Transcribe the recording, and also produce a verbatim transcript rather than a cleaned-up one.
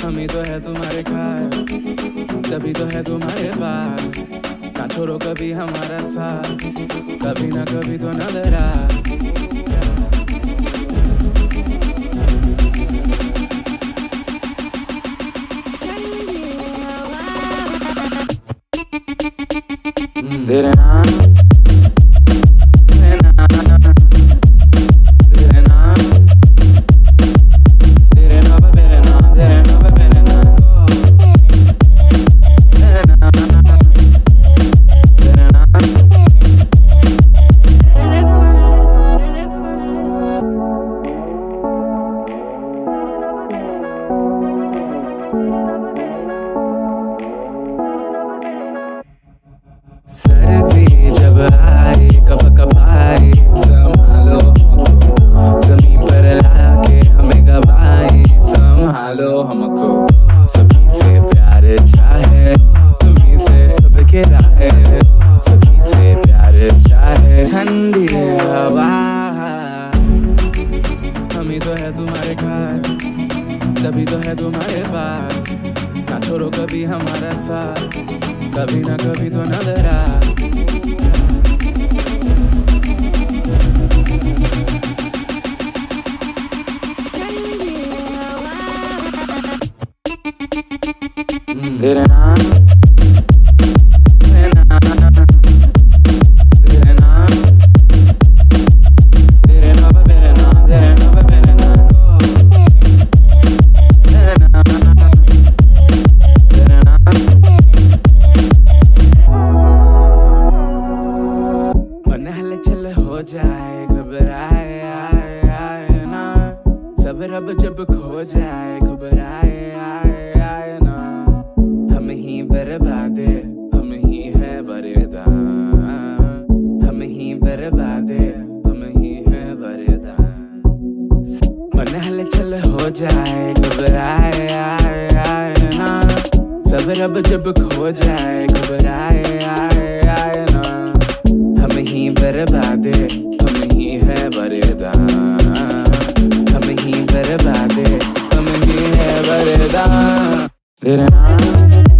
हम ही तो है तुम्हारे खास, तभी तो है तुम्हारे पास। ना छोड़ो कभी हमारा साथ, कभी ना कभी तो नजरा। तेरे नाम सर्दी जब आई कब कब आई, संभालो जमीन पर लाके हमें गवाई। संभालो हमको, सभी से प्यार चाहे, तुम्हीं से सबके राहे, सभी से प्यार चाहे। ठंडी हवा हम ही तो है तुम्हारे खास, तभी तो है तुम्हारे पास। ना छोड़ो कभी हमारा साथ, कभी ना कभी तो नजरा। तेरे नाम तेरे नाम तेरे नाम तेरे नाम तेरे नाम तेरे नाम तेरे नाम तेरे नाम तेरे नाम। मन हलचल हो जाए, घबराए आए आए ना, सब रब जब खो जाए, घबराए आए आए ना। हम ही बर्बादे, हम ही है वरदान, हम ही बर्बादे, हम ही है वरदान। मन हलचल हो जाए, घबराए आए आए ना, सब रब जब खो जाए, घबराए आए आए ना। हम ही बर्बादे, हम ही है वरदान, हम ही बर्बादे, हम ही है वरदान। तेरे नाम